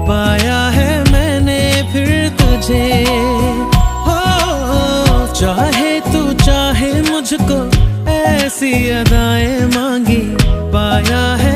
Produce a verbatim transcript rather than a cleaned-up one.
पाया है मैंने फिर तुझे। हो चाहे तू चाहे मुझको, ऐसी अदाएं मांगी, पाया है